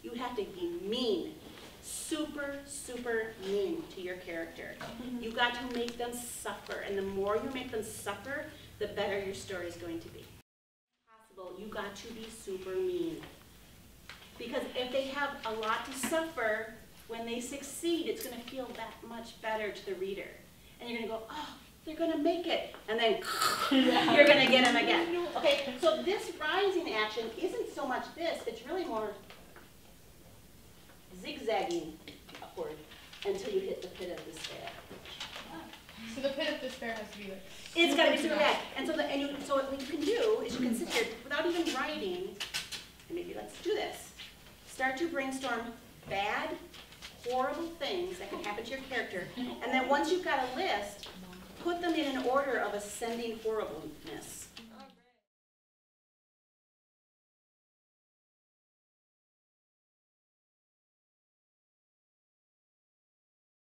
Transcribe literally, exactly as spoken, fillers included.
You have to be mean. Super, super mean to your character. You got to make them suffer, and the more you make them suffer, the better your story is going to be. Possible, you got to be super mean. Because if they have a lot to suffer, when they succeed, it's going to feel that much better to the reader. And you're going to go, oh, they're going to make it. And then you're going to get them again. Okay, so this rising action isn't so much this, it's really more zigzagging upward until you hit the pit of despair. So the pit of despair has to be like. It's got to be super bad. And so, the, and you, so what you can do is you can sit here without even writing, and maybe let's do this. Start to brainstorm bad, horrible things that can happen to your character, and then once you've got a list, put them in an order of ascending horribleness.